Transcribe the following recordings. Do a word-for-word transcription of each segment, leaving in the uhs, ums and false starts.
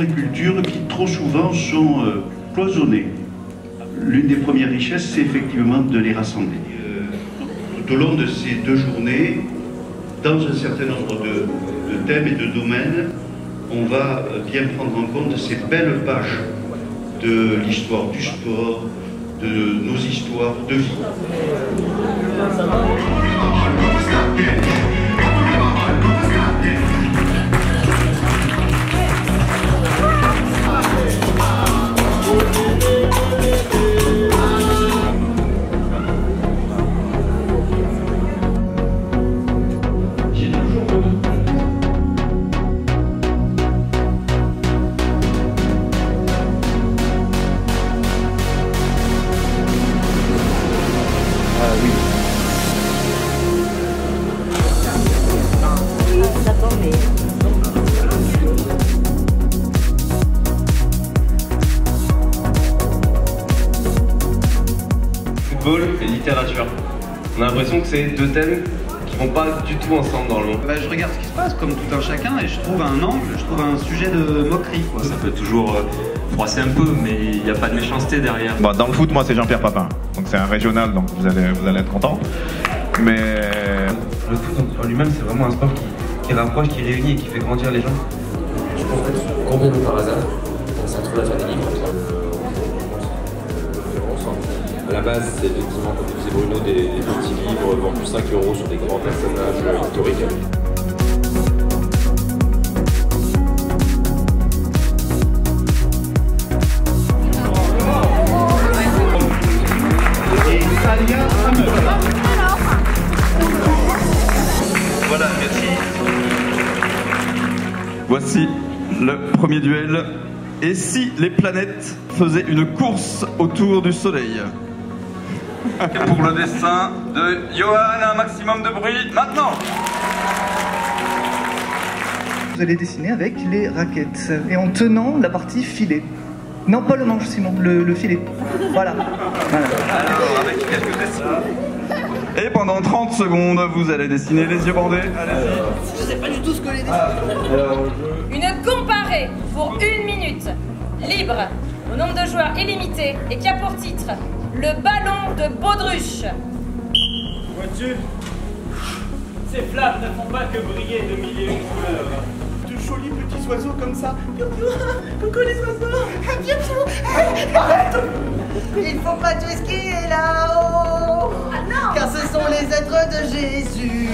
et culture qui trop souvent sont euh, cloisonnés. L'une des premières richesses, c'est effectivement de les rassembler. Euh, tout au long de ces deux journées, dans un certain nombre de, de thèmes et de domaines, on va bien prendre en compte ces belles pages de l'histoire du sport, de nos histoires de vie. Football et littérature. On a l'impression que c'est deux thèmes qui vont pas du tout ensemble dans le monde. Bah, je regarde ce qui se passe comme tout un chacun et je trouve un angle, je trouve un sujet de moquerie, quoi. Ça peut toujours euh, froisser un peu, mais il n'y a pas de méchanceté derrière. Bon, dans le foot, moi c'est Jean-Pierre Papin, donc c'est un régional, donc vous allez, vous allez être content. Mais le foot en lui-même, c'est vraiment un sport qui, qui rapproche, qui réunit et qui fait grandir les gens. Je pense que c'est complètement par hasard, ça trouve la famille comme ça. À la base, c'est effectivement, comme disait Bruno, des, des petits livres vendus cinq euros sur des grands personnages historiques. voilà, merci. Voici le premier duel. Et si les planètes faisaient une course autour du Soleil? Pour le dessin de Johan, un maximum de bruit, maintenant! Vous allez dessiner avec les raquettes et en tenant la partie filet. Non, pas le manche, Simon, le, le filet. Voilà. Voilà. Alors, avec quelques dessins. Et pendant trente secondes, vous allez dessiner les yeux bandés. Allez-y. Je sais pas du tout ce que les dessiner. Une comparée pour une minute, libre, au nombre de joueurs illimité et qui a pour titre le ballon de Baudruche. Vois-tu, ces flammes ne font pas que briller de mille et une couleurs. De jolis petits oiseaux comme ça. Coucou les oiseaux. Bientôt. Arrête. Il faut pas tout skier là-haut. Ah non. Car ce sont les êtres de Jésus.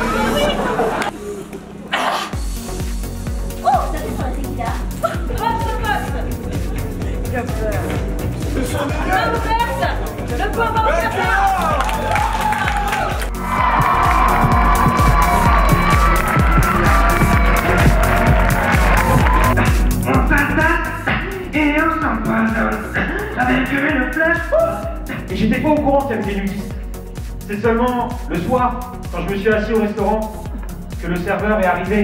Ah oui. Oh, ça descend la tequila. Votre poste. Le pauvre on s'attaque et on s'empoisonne avec une flèche. Et j'étais pas au courant qu'il y avait des nudistes. C'est seulement le soir, quand je me suis assis au restaurant, que le serveur est arrivé.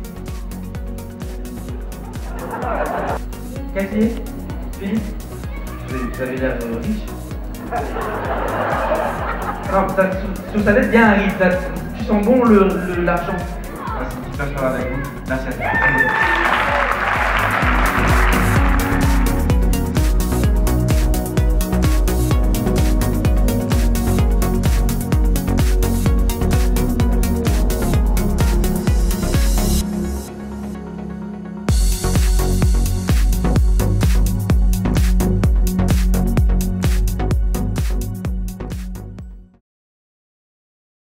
Cathy, Philippe, vous avez l'air riche. Non, ça, sous, sous sa tête, il y a un riche. Tu sens bon l'argent. Le, le, ah, c'est une petite fleur avec vous. Merci à toi.